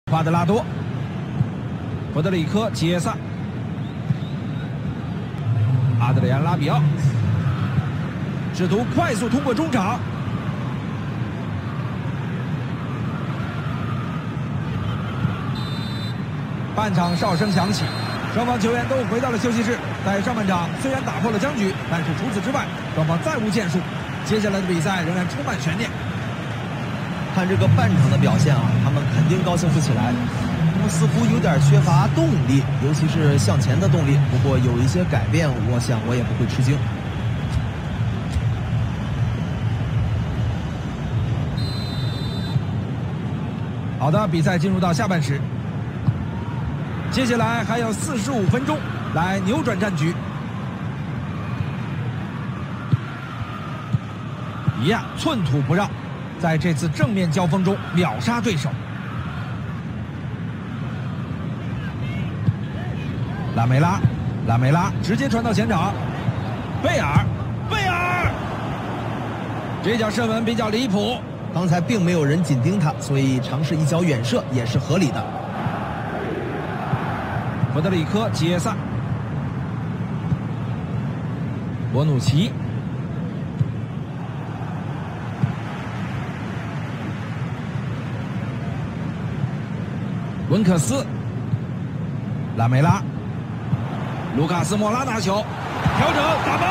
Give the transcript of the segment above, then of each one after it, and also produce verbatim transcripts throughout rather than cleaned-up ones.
夸德拉多、弗德里科·吉耶萨、阿德里安·拉比奥，试图快速通过中场。半场哨声响起，双方球员都回到了休息室。在上半场虽然打破了僵局，但是除此之外，双方再无建树。接下来的比赛仍然充满悬念。 看这个半场的表现啊，他们肯定高兴不起来，他们似乎有点缺乏动力，尤其是向前的动力。不过有一些改变，我想我也不会吃惊。 好的，比赛进入到下半时，接下来还有四十五分钟来扭转战局。一样寸土不让。 在这次正面交锋中秒杀对手，拉梅拉，拉梅拉直接传到前场，贝尔，贝尔，这脚射门比较离谱， 刚才并没有人紧盯他，所以尝试一脚远射也是合理的。 弗德里科·吉耶萨，博努奇。 温克斯、拉梅拉、卢卡斯·莫拉拿球，调整打包。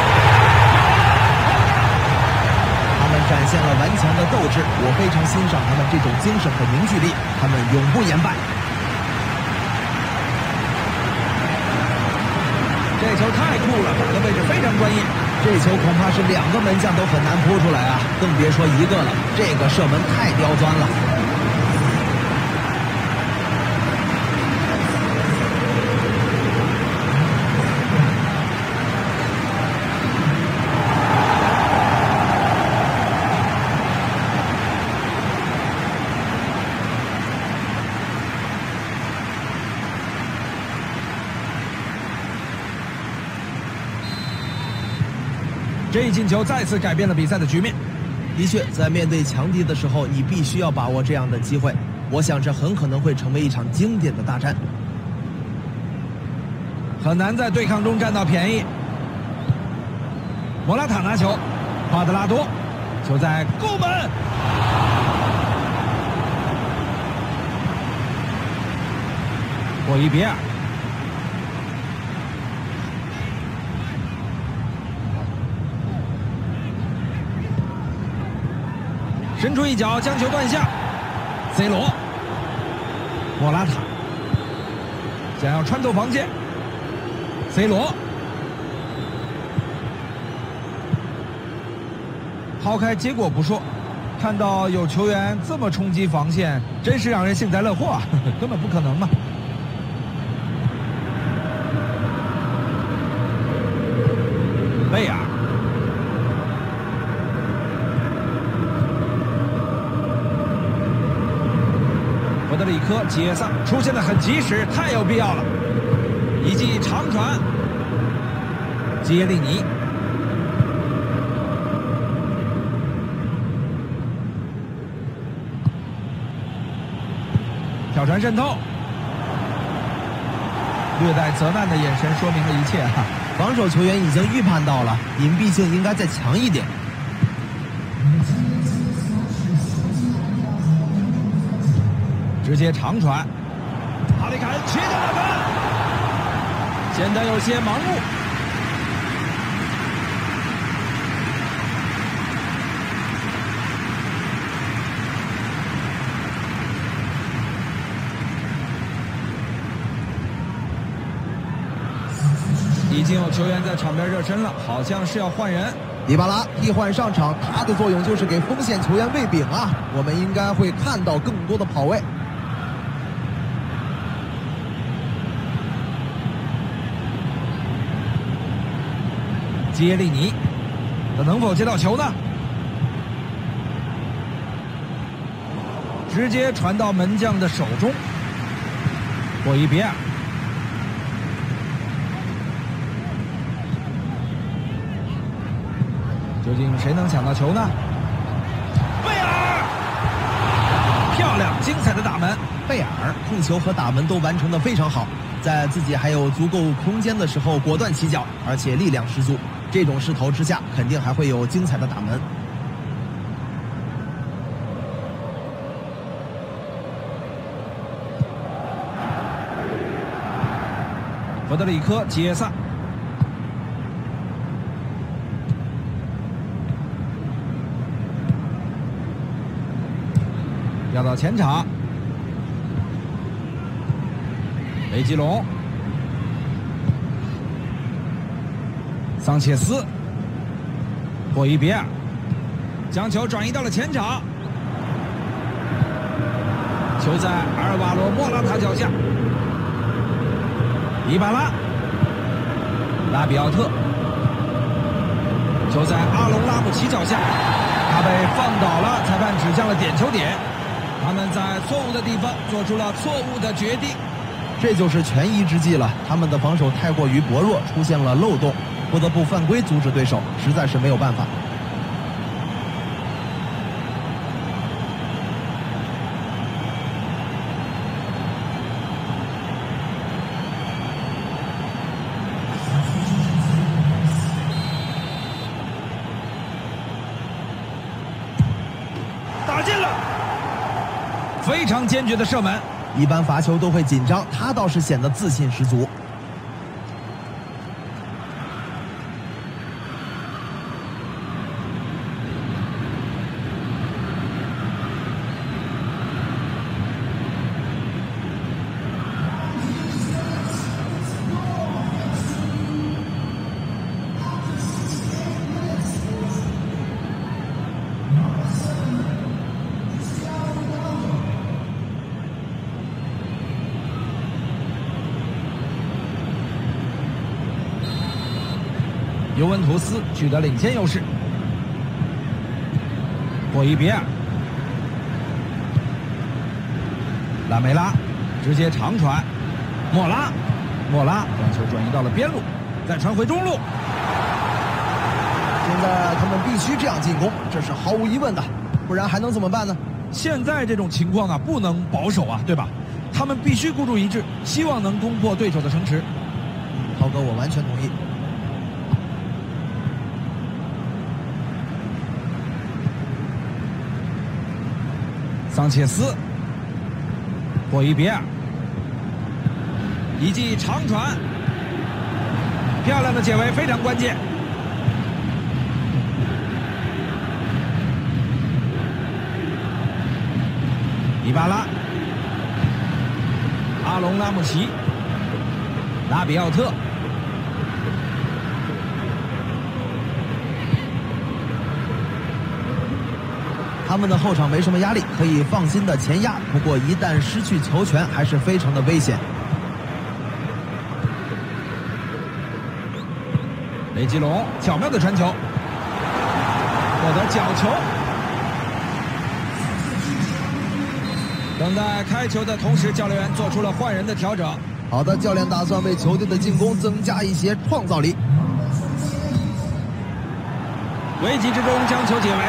他们展现了顽强的斗志，我非常欣赏他们这种精神和凝聚力，他们永不言败。 这球太酷了，打的位置非常专业。 这球恐怕是两个门将都很难扑出来啊，更别说一个了。这个射门太刁钻了。 这一进球再次改变了比赛的局面。 的确，在面对强敌的时候，你必须要把握这样的机会。我想这很可能会成为一场经典的大战。 很难在对抗中占到便宜。莫拉塔拿球，夸德拉多，球在攻门。霍伊比尔。 伸出一脚将球断下 ，C 罗，莫拉塔想要穿透防线 ，C 罗，抛开结果不说，看到有球员这么冲击防线，真是让人幸灾乐祸啊！根本不可能嘛。贝尔。 弗德里科·吉耶萨出现的很及时，太有必要了。一记长传，基耶利尼，挑传渗透，略带责难的眼神说明了一切哈、啊。 防守球员已经预判到了，隐蔽性应该再强一点。 直接长传，哈里凯恩切掉打门，显得有些盲目。已经有球员在场边热身了，好像是要换人。 迪巴拉替换上场，他的作用就是给锋线球员喂饼啊！我们应该会看到更多的跑位。 基耶利尼，他能否接到球呢？直接传到门将的手中。霍伊比尔。 究竟谁能抢到球呢？贝尔， 漂亮精彩的打门。 贝尔控球和打门都完成得非常好，在自己还有足够空间的时候果断起脚，而且力量十足。这种势头之下，肯定还会有精彩的打门。 弗德里科·吉耶萨，要到前场，雷吉隆，桑切斯，霍伊比尔，将球转移到了前场，球在阿尔瓦罗·莫拉塔脚下。伊巴拉，拉比奥特，球在阿隆拉姆齐脚下，他被放倒了，裁判指向了点球点，他们在错误的地方做出了错误的决定， 这就是权宜之计了。他们的防守太过于薄弱，出现了漏洞，不得不犯规阻止对手，实在是没有办法。 非常坚决的射门， 一般罚球都会紧张，他倒是显得自信十足。 尤文图斯取得领先优势。霍伊比尔，拉梅拉直接长传，莫拉，莫拉将球转移到了边路，再传回中路。 现在他们必须这样进攻，这是毫无疑问的，不然还能怎么办呢？ 现在这种情况啊，不能保守啊，对吧？他们必须孤注一掷，希望能攻破对手的城池。 涛哥，我完全同意。 桑切斯，霍伊比尔，一记长传，漂亮的解围，非常关键。伊巴拉，阿隆拉姆齐，拉比奥特。 他们的后场没什么压力，可以放心的前压。不过一旦失去球权，还是非常的危险。 雷吉隆巧妙的传球，获得角球。等待开球的同时，教练员做出了换人的调整。 好的，教练打算为球队的进攻增加一些创造力。 危急之中将球解围。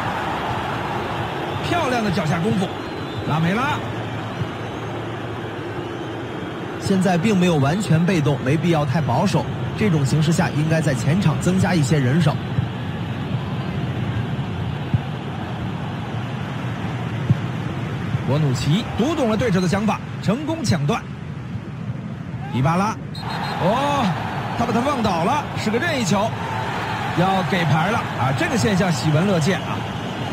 漂亮的脚下功夫，拉梅拉。 现在并没有完全被动，没必要太保守。这种形势下，应该在前场增加一些人手。 博努奇读懂了对手的想法，成功抢断。迪巴拉，哦，他把他放倒了，是个任意球，要给牌了啊！这个现象喜闻乐见啊。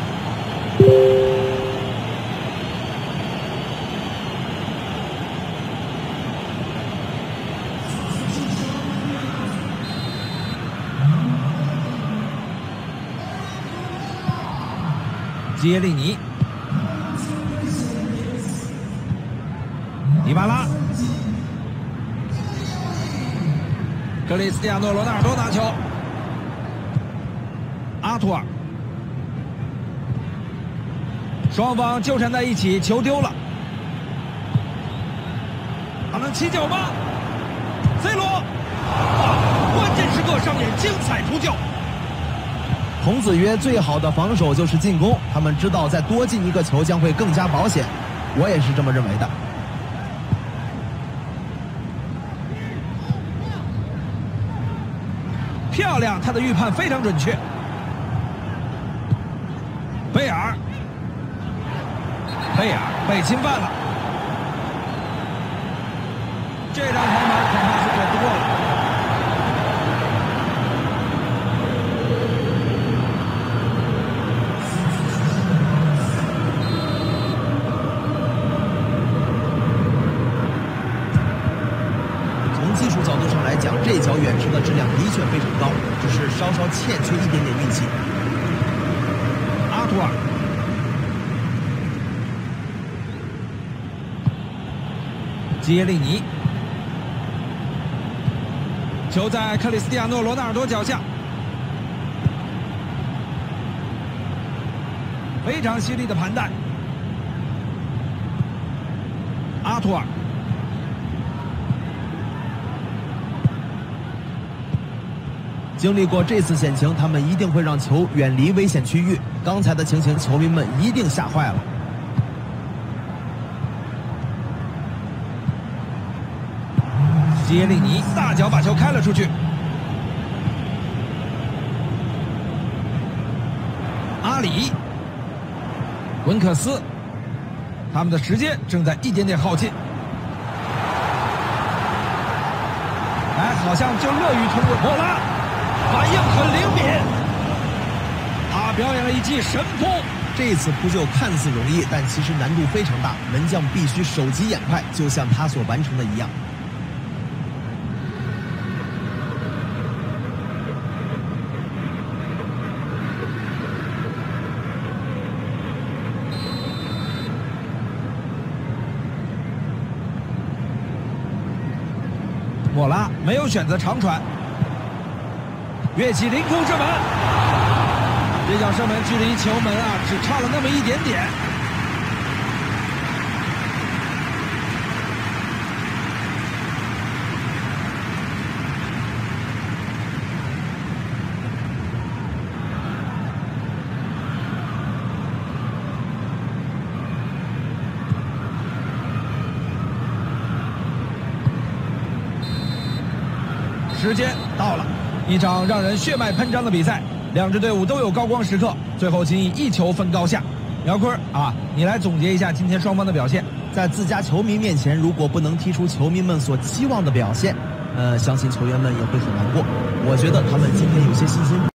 基耶利尼，迪巴拉，克里斯蒂亚诺·罗纳尔多拿球，阿图尔，双方纠缠在一起，球丢了，他能起脚吗 ？C 罗，啊，关键时刻上演精彩扑救。 孔子曰：“最好的防守就是进攻。”他们知道再多进一个球将会更加保险，我也是这么认为的。 漂亮，他的预判非常准确。贝尔，贝尔被侵犯了，这张黄牌恐怕是躲不过了。 技术角度上来讲，这脚远射的质量的确非常高，只是稍稍欠缺一点点运气。 阿图尔，基耶利尼，球在克里斯蒂亚诺·罗纳尔多脚下，非常犀利的盘带。阿图尔。 经历过这次险情，他们一定会让球远离危险区域。刚才的情形，球迷们一定吓坏了。 基耶利尼大脚把球开了出去。阿里、文克斯，他们的时间正在一点点耗尽。哎，好像就乐于通过莫拉。反应很灵敏，他表演了一记神扑。 这次扑救看似容易，但其实难度非常大，门将必须手疾眼快，就像他所完成的一样。 莫拉没有选择长传。跃起凌空射门，这脚射门距离球门啊只差了那么一点点。时间到了。一场让人血脉喷张的比赛，两支队伍都有高光时刻，最后仅以一球分高下。姚坤啊，你来总结一下今天双方的表现。 在自家球迷面前，如果不能踢出球迷们所期望的表现，呃，相信球员们也会很难过。我觉得他们今天有些信心。